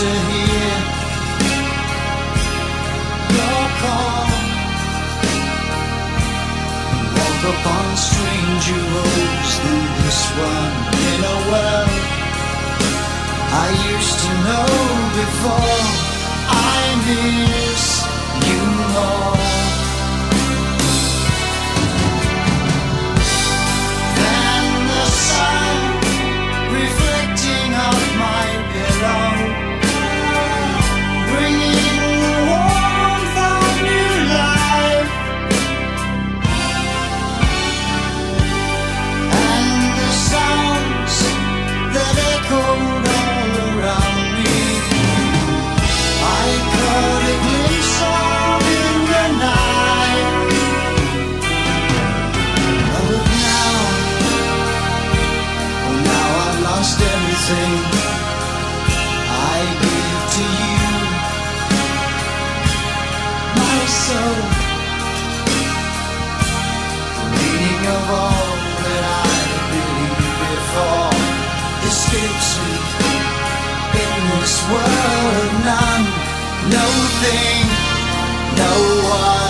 to hear your call. Walk upon stranger roads through this one in a world I used to know before. I miss you more than the sun reflecting off my pillow, bringing the warmth of new life, and the sounds that echoed all around me. I caught a glimpse of in the night. But now, oh now I've lost everything I give to you, my soul. The meaning of all that I believed before escapes me in this world of none. No thing, no one.